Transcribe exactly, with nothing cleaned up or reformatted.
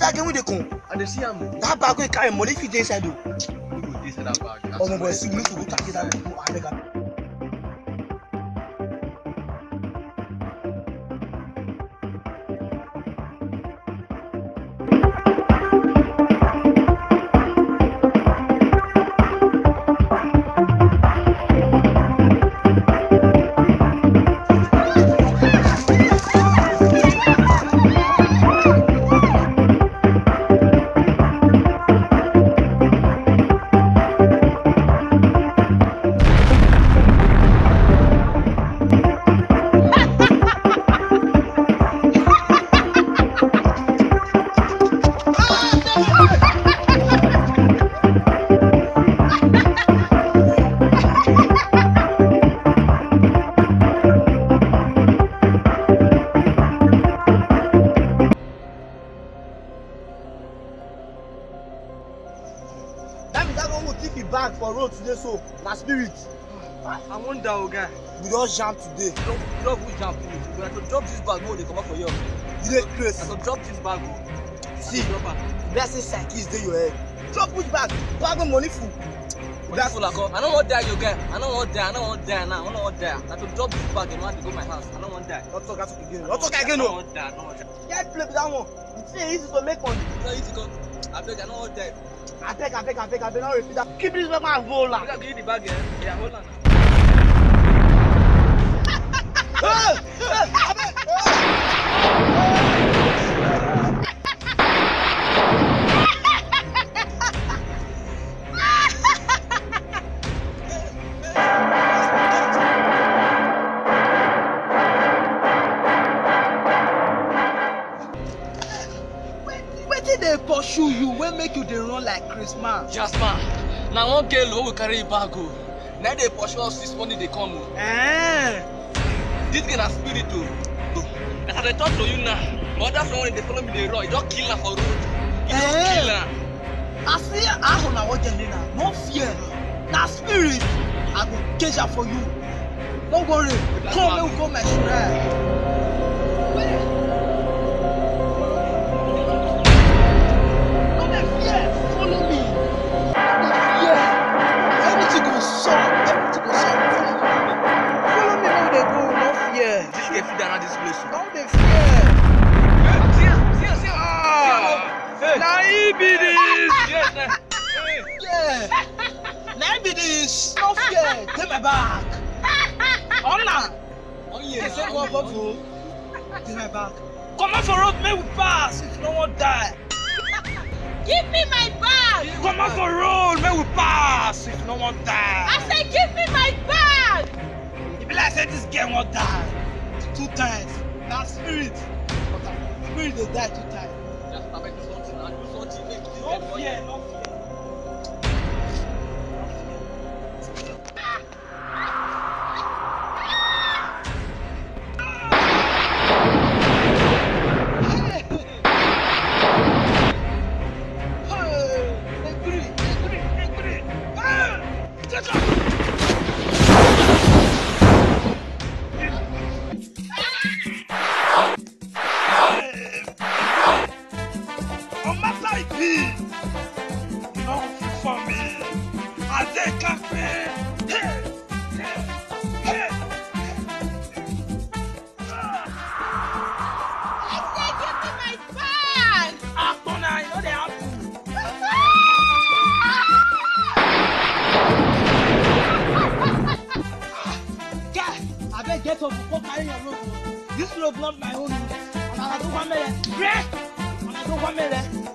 that game with the con. And they see him. That bag will carry money if you dey inside though. Who go dey inside that bag? Oh my boy, see me to go take that. Bag for road today, so my spirit. I wonder, Oga. We just jam today. Drop, drop which jam finish. We have to drop this bag. No, they come out for you. You dey crazy. I have to drop this bag. See, blessing cycles dey your head. Drop which bag? Bag of money full. That's full. I don't want die, you guy. I don't want die. I don't want die now. I don't want die. I have to drop this bag and I have to go to my house. I don't want die. Don't talk again. Don't talk again. I don't want die. I don't want die. Get play with that one. It's easy to make money. It's not easy to. I beg. I don't want die. I beg, I beg, I beg, I beg, not repeat that. Keep this back and roll on. Give you the bag, yeah? Yeah, hold on. Hey! Hey! I beg! Wetin dey pursue you wey make you dey run like Christmas? Jasper, na one girl wey we carry bag o. Na dey pursue us this morning dey come o. Eh. This girl na spirit o. As I dey talk to you now, my other friend wey dey follow me dey run, he don kill her for road. He don kill her. I see how una wan journey na, no fear. Na spirit, I go cage am for you. No worry, come make we go my shrine. This place. Don't be fear. See, see, see. Ah, now he be this. Yes, yeah. Now he be this. No fear. Take my back. Oh nah. Oh yeah. Say go up for. Take my back. Come on for road, make we pass. If no one die. Give me my bag. Come on for road, make we pass. If no one die. I say give me my bag. If like say this girl won't die. Two times. Now spirit. But spirit they die two times. Just I make something. I do something. Make this no fear, no fear. Get up, go carry your rope. This rope not my own. And I don't want me there. And I don't want me there.